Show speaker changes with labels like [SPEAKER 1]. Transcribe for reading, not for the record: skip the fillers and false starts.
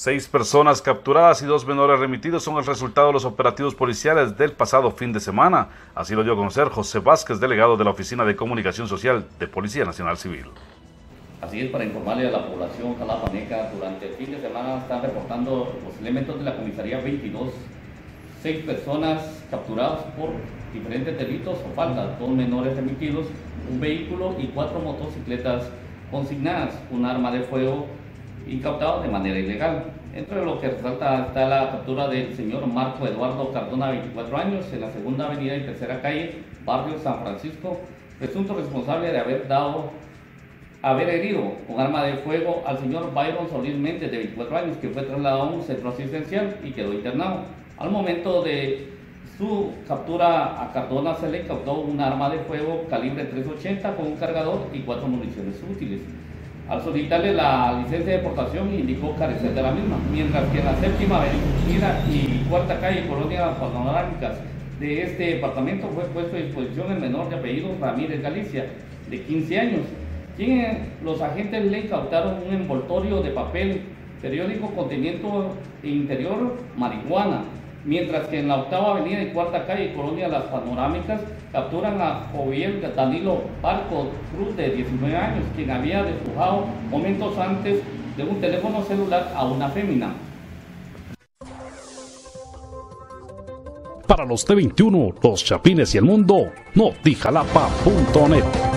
[SPEAKER 1] 6 personas capturadas y 2 menores remitidos son el resultado de los operativos policiales del pasado fin de semana. Así lo dio a conocer José Vázquez, delegado de la Oficina de Comunicación Social de Policía Nacional Civil.
[SPEAKER 2] Así es, para informarle a la población jalapaneca, durante el fin de semana están reportando los elementos de la comisaría 22, 6 personas capturadas por diferentes delitos o faltas, 2 menores remitidos, un vehículo y 4 motocicletas consignadas, un arma de fuego incautado de manera ilegal. Entre lo que resalta está la captura del señor Marco Eduardo Cardona, 24 años, en la segunda avenida y tercera calle, barrio San Francisco, presunto responsable de haber herido con arma de fuego al señor Byron Solís Méndez, de 24 años, que fue trasladado a un centro asistencial y quedó internado. Al momento de su captura a Cardona se le incautó un arma de fuego calibre .380 con un cargador y 4 municiones útiles. Al solicitarle la licencia de portación indicó carecer de la misma, mientras que en la séptima avenida y cuarta calle, colonias panorámicas de este departamento, fue puesto a disposición el menor de apellido Ramírez Galicia, de 15 años, quien los agentes le incautaron un envoltorio de papel periódico conteniendo interior marihuana, mientras que en la octava avenida y cuarta calle, colonia Las Panorámicas, capturan a Joviel Danilo Barco Cruz, de 19 años, quien había despojado momentos antes de un teléfono celular a una fémina.
[SPEAKER 3] Para los T21, los Chapines y el mundo, notijalapa.net.